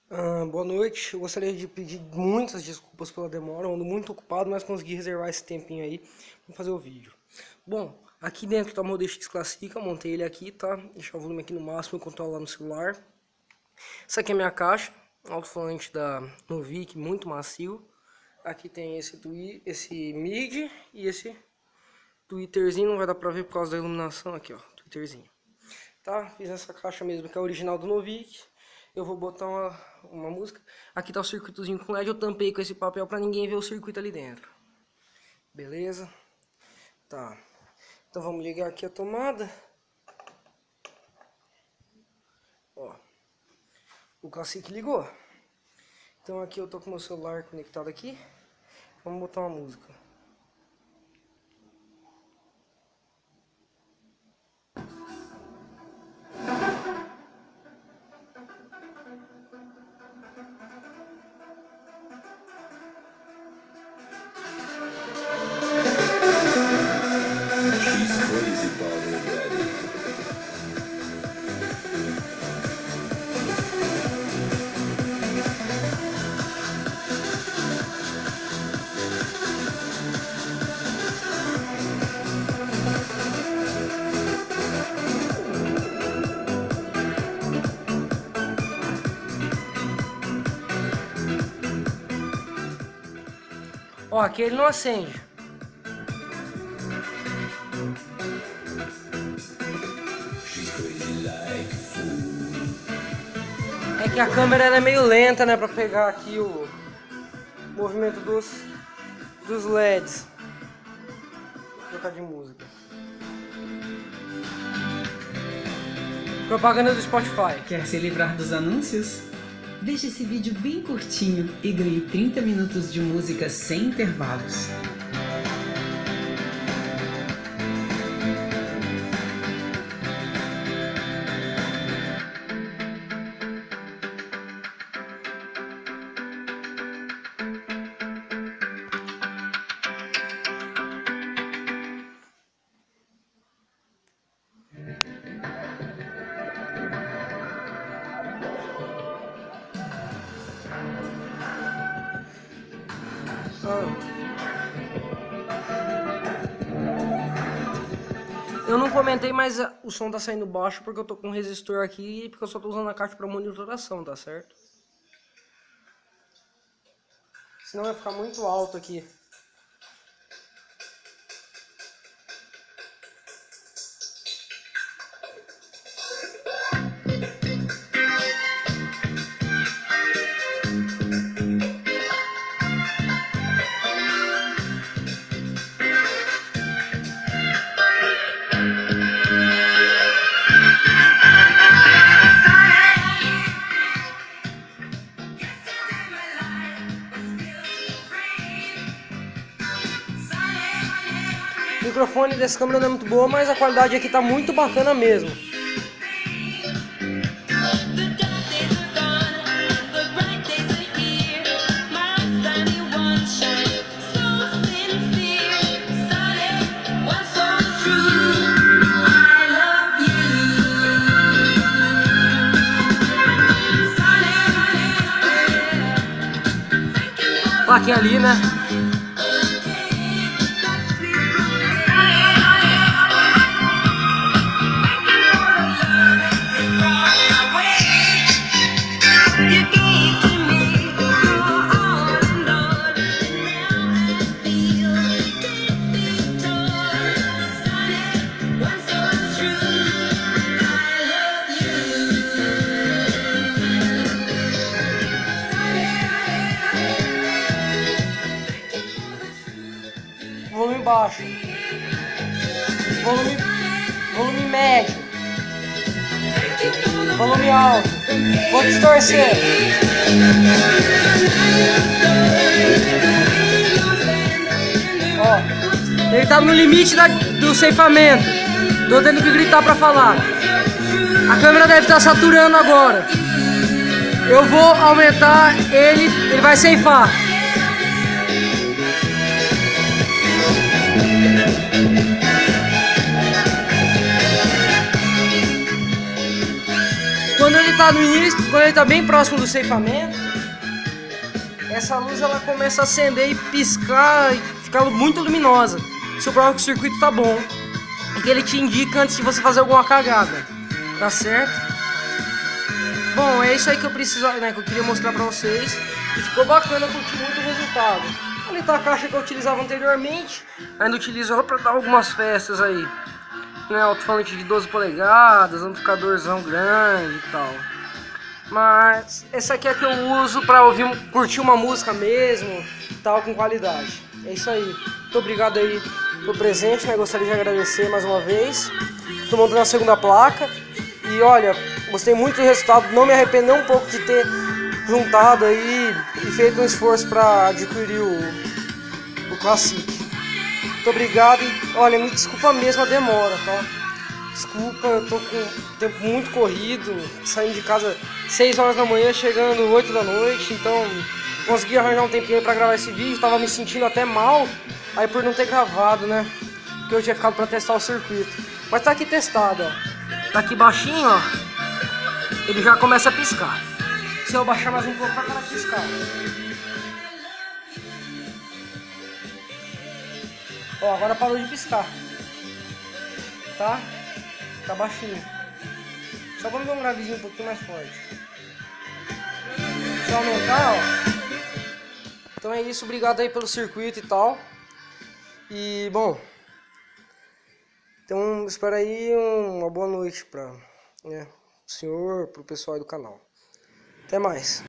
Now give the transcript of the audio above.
Boa noite. Eu gostaria de pedir muitas desculpas pela demora. Eu ando muito ocupado, mas consegui reservar esse tempinho aí para fazer o vídeo. Bom, aqui dentro tá o meu DX Classica. Montei ele aqui, tá? Deixar o volume aqui no máximo e controlar no celular. Essa aqui é a minha caixa, alto-falante da Novik, muito macio. Aqui tem esse MIDI e esse tweeterzinho. Não vai dar pra ver por causa da iluminação aqui, ó, tweeterzinho. Tá? Fiz essa caixa mesmo, que é a original do Novik. Eu vou botar uma música. Aqui tá o circuitozinho com LED. Eu tampei com esse papel pra ninguém ver o circuito ali dentro. Beleza? Tá. Então vamos ligar aqui a tomada. Ó. O Classic ligou. Então aqui eu tô com o meu celular conectado aqui. Vamos botar uma música. Ó, aqui ele não acende. É que a câmera ela é meio lenta, né, pra pegar aqui o movimento dos LEDs. Vou trocar de música. Propaganda do Spotify. Quer se livrar dos anúncios? Veja esse vídeo bem curtinho e ganhe 30 minutos de música sem intervalos. Eu não comentei, mas o som tá saindo baixo porque eu tô com um resistor aqui e porque eu só tô usando a caixa para monitoração, tá certo? Senão vai ficar muito alto aqui. O microfone dessa câmera não é muito boa, mas a qualidade aqui tá muito bacana mesmo. Plaquinha ali, né? Volume baixo, volume médio, volume alto, vou distorcer. Ó, ele tá no limite do ceifamento, tô tendo que gritar pra falar. A câmera deve estar saturando agora. Eu vou aumentar ele vai ceifar. Quando ele ele tá no início, quando ele tá bem próximo do ceifamento, essa luz ela começa a acender e piscar e ficar muito luminosa. Isso prova que o circuito tá bom e que ele te indica antes de você fazer alguma cagada, tá certo? Bom, é isso aí que eu preciso, né, que eu queria mostrar pra vocês. E ficou bacana, eu curti muito o resultado. Ali tá a caixa que eu utilizava anteriormente, ainda utilizo ela pra dar algumas festas aí, né, alto-falante de 12 polegadas, amplificadorzão grande e tal. Mas essa aqui é que eu uso pra ouvir, curtir uma música mesmo, tal, com qualidade. É isso aí. Muito obrigado aí pelo presente, né? Gostaria de agradecer mais uma vez. Tô montando a segunda placa. E olha, gostei muito do resultado. Não me arrependo nem um pouco de ter juntado aí e feito um esforço pra adquirir o Classic. Muito obrigado e olha, me desculpa mesmo a demora, tá? Desculpa, eu tô com o tempo muito corrido, saindo de casa 6 horas da manhã, chegando 8 da noite, então consegui arranjar um tempinho aí pra gravar esse vídeo, tava me sentindo até mal, aí por não ter gravado, né, porque eu tinha ficado pra testar o circuito. Mas tá aqui testado, ó, tá aqui baixinho, ó, ele já começa a piscar. Se eu baixar mais um pouco pra cara piscar. Ó, agora parou de piscar, tá? Tá baixinho. Só vamos ver um gravezinho um pouquinho mais forte. Se eu aumentar, ó. Então é isso, obrigado aí pelo circuito e tal. E bom, então espero aí uma boa noite pra, né, o senhor, pro pessoal aí do canal. Até mais.